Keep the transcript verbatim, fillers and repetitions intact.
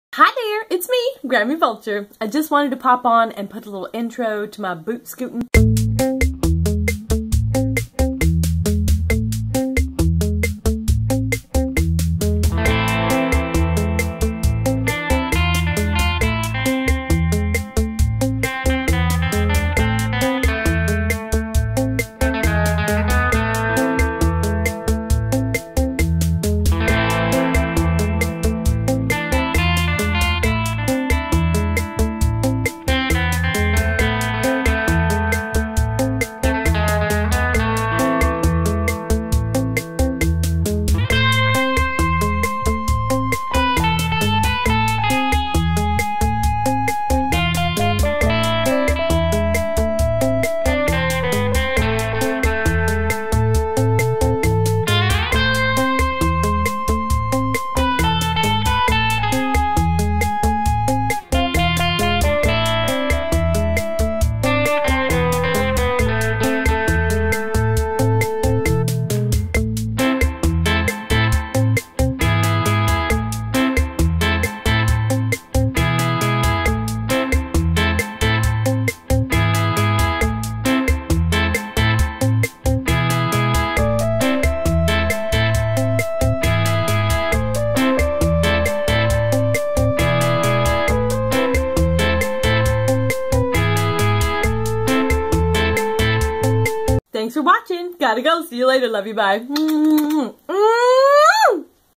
Hi there, it's me, Grammy Vulture. I just wanted to pop on and put a little intro to my boot scooting. Thanks for watching. Gotta go. See you later. Love you. Bye. Mm-hmm. Mm-hmm.